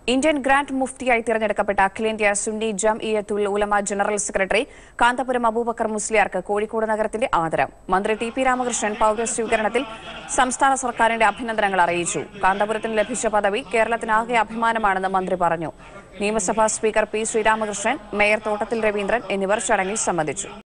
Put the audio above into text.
Indian grand മുഫ്തിയായി തിരഞ്ഞെടുക്കപ്പെട്ട അഖിലേന്ത്യാ സുന്നി ജംഇയ്യത്തുൽ ഉലമ ജനറൽ സെക്രട്ടറി കാന്തപുരം അബൂബക്കർ മുസ്ലിയാർക്ക് കോഴിക്കോട് നഗരത്തിന്റെ ആദരം. മന്ത്രി ടി പി രാമകൃഷ്ണൻ പൌരസ്വീകരണത്തിൽ സംസ്ഥാന സർക്കാരിന്റെ അഭിനന്ദനങ്ങൾ അറിയിച്ചു. കാന്തപുരത്തിന് ലഭിച്ച പദവി കേരളത്തിനാകെ അഭിമാനമാണെന്ന് മന്ത്രി പറഞ്ഞു. നിയമസഭാ speaker P Sreeramakrishnan, mayor Thottathil Raveendran എന്നിവർ ചടങ്ങിൽ സംബന്ധിച്ചു.